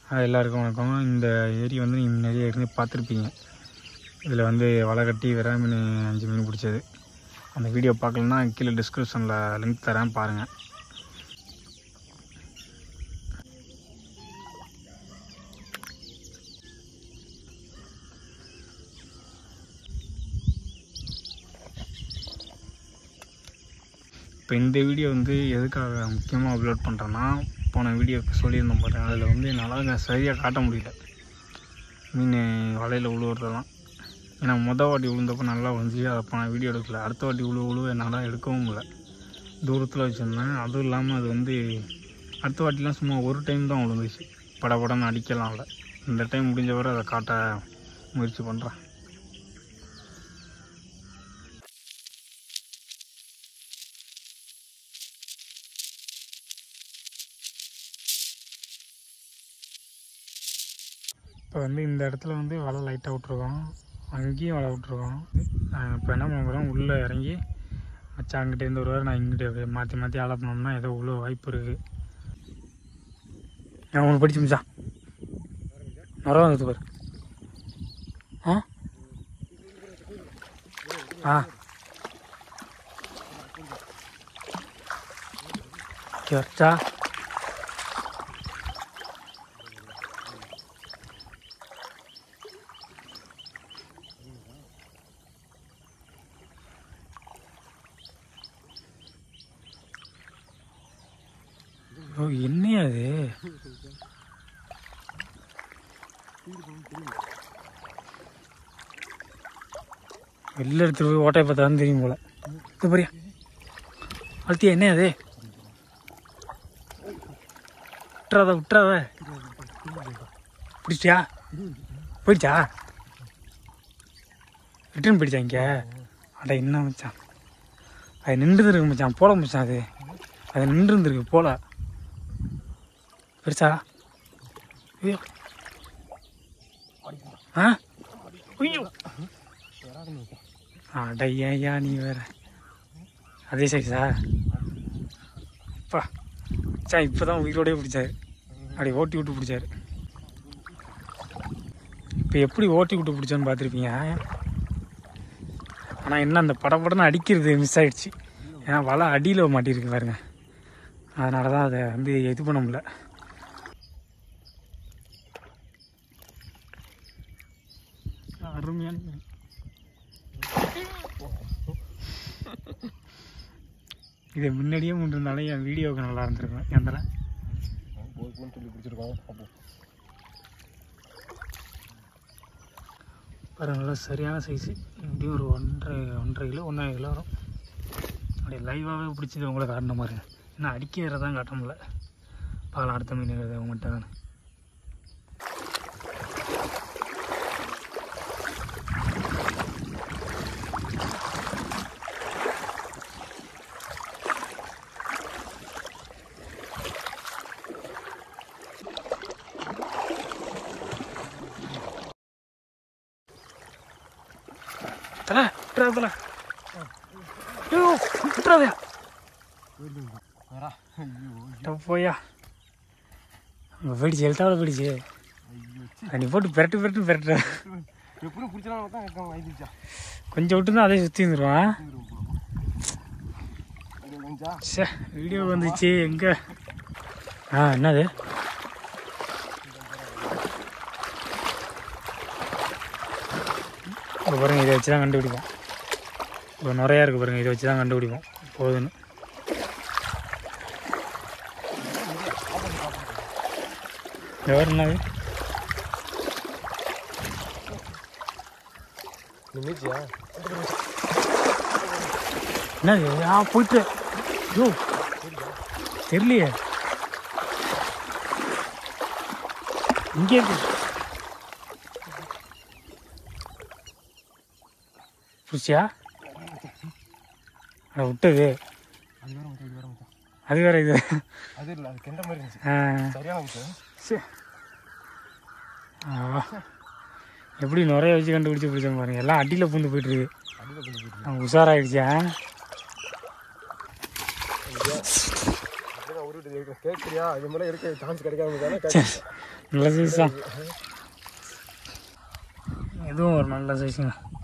எல்லாருக்கும் வணக்கம். இந்த ஏரி வந்து நீங்கள் நிறைய ஏற்கனவே பார்த்துருப்பீங்க. இதில் வந்து வலை கட்டி விரா மீன் 5 மீன் பிடிச்சது. அந்த வீடியோ பார்க்கலன்னா கீழே டிஸ்கிரிப்ஷனில் லிங்க் தரேன், பாருங்கள். இப்போ இந்த வீடியோ வந்து எதுக்காக முக்கியமாக அப்லோட் பண்ணுறேன்னா, போன வீடியோக்கு சொல்லியிருந்தோம் பாருங்கள், அதில் வந்து என்னால் சரியாக காட்ட முடியல மீன் வலையில் விழுவுறதெல்லாம். ஏன்னா வாட்டி விழுந்தப்போ நல்லா விழுந்துச்சு, அதை அப்போ நான் வீடியோ எடுக்கல. அடுத்த வாட்டி விழுவு என்னால் எடுக்கவும் இல்லை, தூரத்தில் வச்சுருந்தேன். அதுவும் இல்லாமல் அது வந்து அடுத்த வாட்டிலாம் சும்மா ஒரு டைம் தான் விழுந்துச்சு, படப்படன்னு அடிக்கலாம் இல்லை. இந்த டைம் முடிஞ்ச வரை அதை காட்ட முயற்சி பண்ணுறேன். இப்போ வந்து இந்த இடத்துல வந்து வலை லைட்டாக விட்ருக்கோம், அங்கேயும் வலை விட்ருக்கோம். இப்போ என்ன பண்ண போகிறோம், உள்ளே இறங்கி மச்சான் அங்கிட்டேருந்து வருவார், நான் இங்கிட்டே மாற்றி மாற்றி ஆள பண்ணோம்னா ஏதோ இவ்வளோ வாய்ப்பு இருக்குது. நான் உங்களுக்கு படிச்சு மிச்சா நிறைய வந்துட்டு பாரு. ஆ வச்சா என்னையா அது? வெளில எடுத்துட்டு போய் ஓட்டையை பார்த்தாலும் தெரியும் போல. இது பாரியா அழுத்தியா, என்ன அது? விட்டுறாத பிடிச்சியா? போயிடுச்சா? ரிட்டர்ன் போயிடுச்சா இங்கே? அட என்ன மச்சான், அது நின்றுருக்கு மச்சான், போல மச்சான், அது நின்றுருக்கு போல. பெருசா? ஐயோ அடையா நீ வேற. அதே சைஸா? அப்பா மச்சான் இப்போதான் உயிரோடய பிடிச்சாரு, அப்படி ஓட்டி விட்டு பிடிச்சாரு. இப்போ எப்படி ஓட்டி விட்டு பிடிச்சோன்னு பார்த்துருப்பீங்க. ஆனால் என்ன அந்த படப்படன்னு அடிக்கிறது மிஸ் ஆகிடுச்சு. ஏன்னா வலை அடியில் மாட்டியிருக்கு பாருங்க, அதனால தான் அதை வந்து இது பண்ண முடியல. அருமையான இதை முன்னாடியே முன்னிருந்தாலும் என் வீடியோவுக்கு நல்லா இருந்திருக்கும். எந்திர சொல்லி பிடிச்சிருக்கோம். பாருங்களா, சரியான சைஸு. எப்படியும் ஒரு 1.5 கிலோ 1.5 கிலோ வரும். அப்படியே லைவாகவே பிடிச்சது உங்களை காட்டின மாதிரி. ஏன்னா அடிக்கிறத தான் காட்ட முடியல. பார்க்கலாம் அடுத்த மீன் அவங்கள்ட்ட தானே. போயா அங்கே போயிடுச்சு, எழுத்தாவில் போயிடுச்சு. நீ போட்டு பெரட்டு கொஞ்சம் விட்டு தான் அதே சுற்றி வந்துடுவான். சே வீடியோ வந்துச்சு எங்கே? என்னது? இப்போ பாருங்கள், இதை வச்சு தான் கண்டுபிடிப்போம். இப்போ நிறையா இருக்குது பாருங்கள், இதை வச்சு தான் கண்டுபிடிப்போம் போதுன்னு. வேறு என்னது? என்னது? போயிட்டு ஐயோ தெரியலையே, இங்கே இருக்கு. புடிச்சியா? அதை விட்டது அது வேற, இது அது இல்லை, அது கெண்ட மாதிரி இருந்துச்சு. சரியான எப்படி நிறைய வச்சு கண்டுபிடிச்சி பிடிச்ச பாருங்க. எல்லாம் அடியில் பூந்து போயிட்டுருக்கு. உஷாராயிடுச்சா? நல்ல சைஸ் தான், இதுவும் ஒரு நல்ல சைஸுங்க.